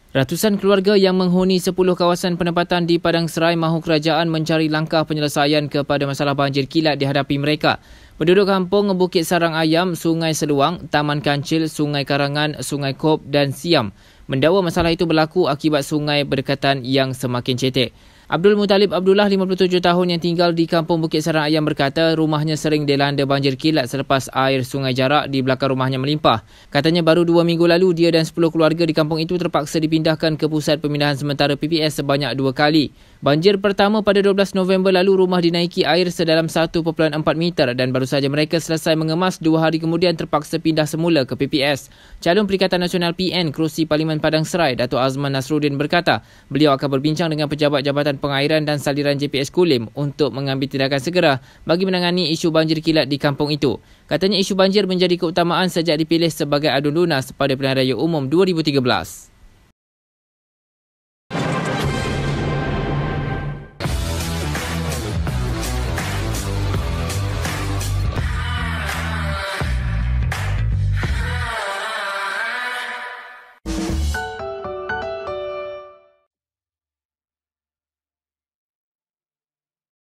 Ratusan keluarga yang menghuni 10 kawasan penempatan di Padang Serai mahu kerajaan mencari langkah penyelesaian kepada masalah banjir kilat dihadapi mereka. Penduduk kampung Bukit Sarang Ayam, Sungai Seluang, Taman Kancil, Sungai Karangan, Sungai Kop dan Siam mendakwa masalah itu berlaku akibat sungai berdekatan yang semakin cetek. Abdul Muttalib Abdullah, 57 tahun yang tinggal di kampung Bukit Sarang Ayam berkata rumahnya sering dilanda banjir kilat selepas air sungai Jarak di belakang rumahnya melimpah. Katanya baru 2 minggu lalu dia dan 10 keluarga di kampung itu terpaksa dipindahkan ke pusat pemindahan sementara PPS sebanyak 2 kali. Banjir pertama pada 12 November lalu rumah dinaiki air sedalam 1.4 meter dan baru saja mereka selesai mengemas 2 hari kemudian terpaksa pindah semula ke PPS. Calon Perikatan Nasional PN Kerusi Parlimen Padang Serai, Datuk Azman Nasruddin berkata, beliau akan berbincang dengan pejabat Jabatan Pengairan dan Saliran JPS Kulim untuk mengambil tindakan segera bagi menangani isu banjir kilat di kampung itu. Katanya isu banjir menjadi keutamaan sejak dipilih sebagai adun lunas pada Pilihan Raya Umum 2013.